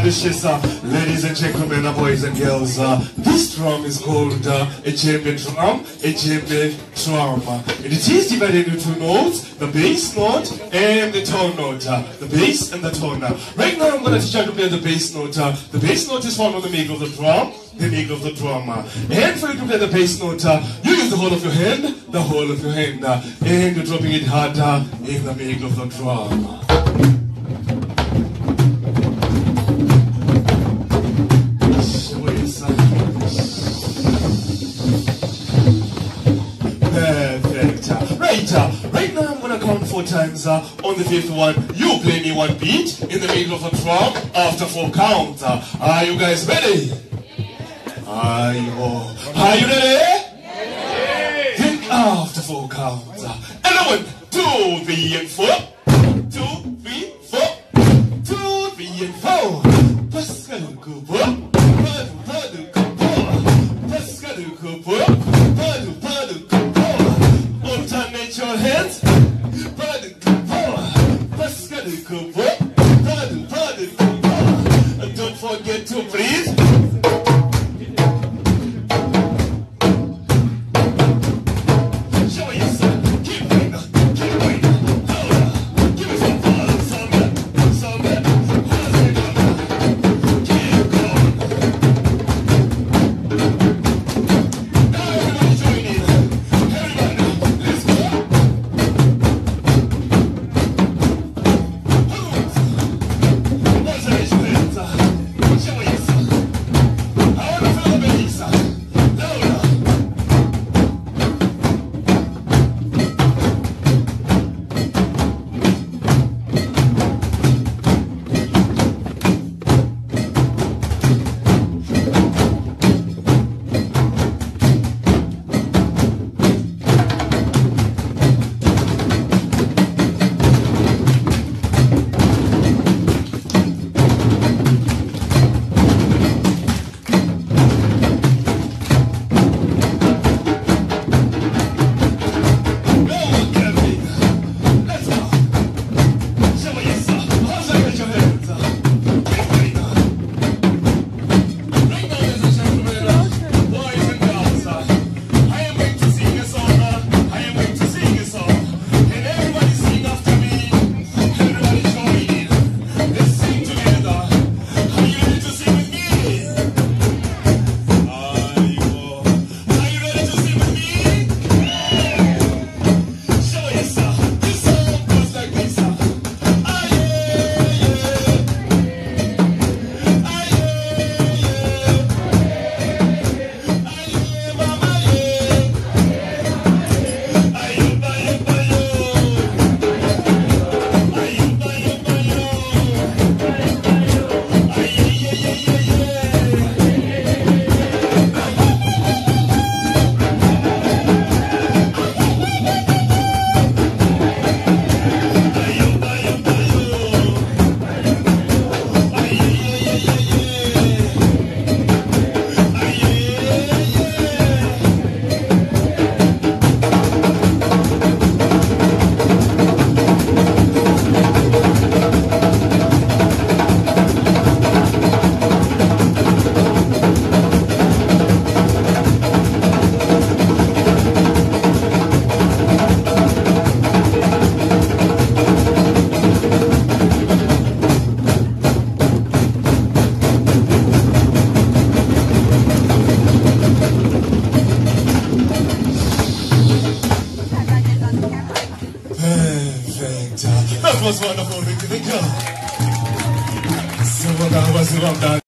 delicious, ladies and gentlemen, boys and girls. This drum is called a djembe drum, a djembe drum. It is divided into two notes, the bass note and the tone note. The bass and the tone. Right now I'm going to teach you how to play the bass note. The bass note is found on the middle of the drum, the middle of the drum. And for you to play the bass note, you use the whole of your hand, the whole of your hand, and you're dropping it harder in the middle of the drum. Right now I'm gonna count 4 times. On the 5th one, you play me one beat in the middle of a drum after 4 counts. Are you guys ready? Are you ready? Then after 4 counts. And 1, 2, 3, and 4. 2, 3, 4. 2, 3, and 4. Pascal Cooper. Padu Cooper. Pascal Cooper. Padu Cooper. Alternate your hands. Padu Cooper. Pascal Cooper. Padu Cooper. And don't forget to breathe. That was wonderful. So what I was about that.